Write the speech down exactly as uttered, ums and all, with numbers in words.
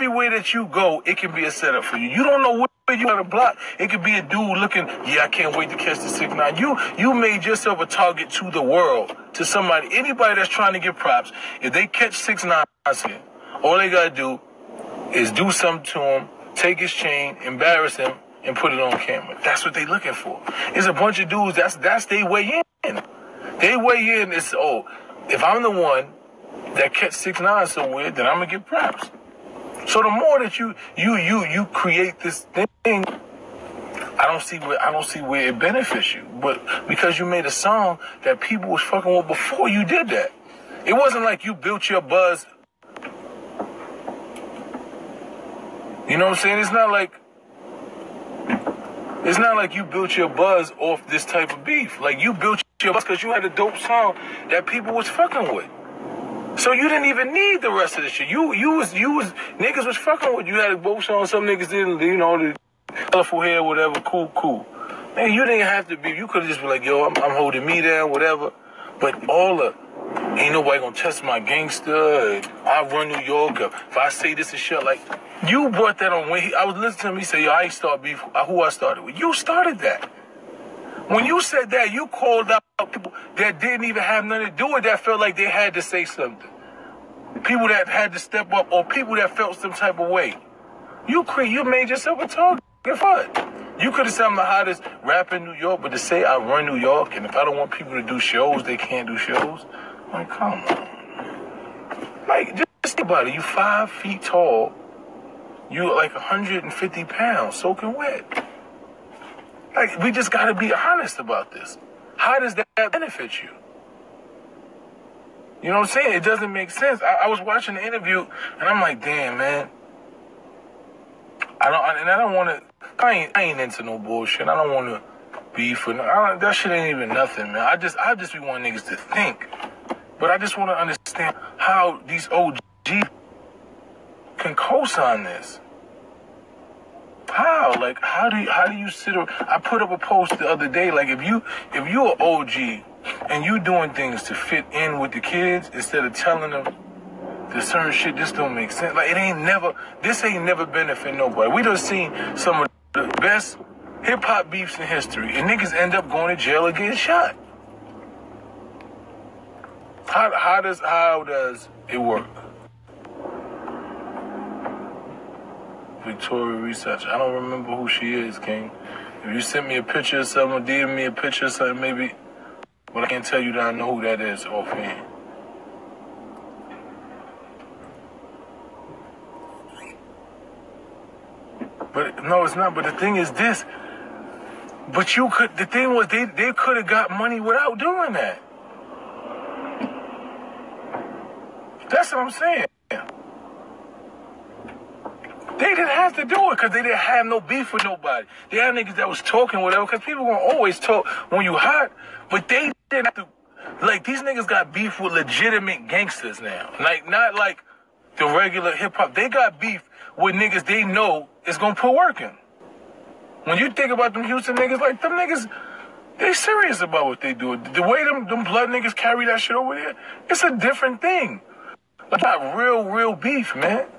everywhere that you go, it can be a setup for you. You don't know where you got to block. It could be a dude looking, yeah, I can't wait to catch the six nine. You you made yourself a target to the world, to somebody, anybody that's trying to get props. If they catch six nine, all they got to do is do something to him, take his chain, embarrass him, and put it on camera. That's what they looking for. It's a bunch of dudes, that's that's their way in. They way in is, oh, if I'm the one that catch six nine somewhere, then I'm going to get props. So the more that you you you you create this thing, I don't see where I don't see where it benefits you. But because you made a song that people was fucking with before you did that. It wasn't like you built your buzz. You know what I'm saying? It's not like it's not like you built your buzz off this type of beef. Like you built your buzz because you had a dope song that people was fucking with. So you didn't even need the rest of the shit. You you was you was niggas was fucking with you. Had a dope song. Some niggas didn't. You know, the colorful hair, whatever. Cool, cool. Man, you didn't have to be. You could have just been like, yo, I'm, I'm holding me down, whatever. But all the ain't nobody gonna test my gangster. I run New York. If I say this and shit, like you brought that on. When he, I was listening to him, he said, yo, I ain't start beef. Who I started with? You started that. When you said that, you called out people that didn't even have nothing to do with that, felt like they had to say something. People that had to step up, or people that felt some type of way. You cre- you made yourself a target for it. You could have said I'm the hottest rapper in New York, but to say I run New York, and if I don't want people to do shows, they can't do shows. Like, come on. Like, just think about it. You five feet tall. You like one hundred fifty pounds, soaking wet. Like, we just got to be honest about this. How does that benefit you? You know what I'm saying? It doesn't make sense. I, I was watching the interview, and I'm like, damn, man. I don't, and I don't want to, I ain't, I ain't into no bullshit. I don't want to beef with, I don't, that shit ain't even nothing, man. I just, I just be wanting niggas to think. But I just want to understand how these O Gs can co-sign this. How? Like, how do you, how do you sit around? I put up a post the other day, like, if you, if you're an O G and you doing things to fit in with the kids instead of telling them the certain shit, this don't make sense. Like, it ain't never, this ain't never benefit nobody. We done seen some of the best hip-hop beefs in history, and niggas end up going to jail or getting shot. How, how does, how does it work? Victoria Research. I don't remember who she is, King. If you send me a picture of something, or D M me a picture of something, maybe, but I can't tell you that I know who that is offhand. But no, it's not. But the thing is this. But you could, the thing was, they, they could have got money without doing that. That's what I'm saying. They didn't have to do it because they didn't have no beef with nobody. They had niggas that was talking whatever, because people gonna always talk when you hot, but they didn't have to. Like, these niggas got beef with legitimate gangsters now. Like, not like the regular hip hop. They got beef with niggas they know is gonna put work in. When you think about them Houston niggas, like, them niggas, they serious about what they do. The way them, them blood niggas carry that shit over there, it's a different thing. Like, not real, real beef, man.